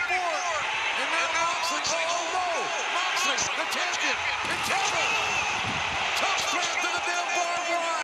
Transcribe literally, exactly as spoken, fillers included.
thirty-four. And now Moxley. Oh, no. Moxley, the champion. The champion.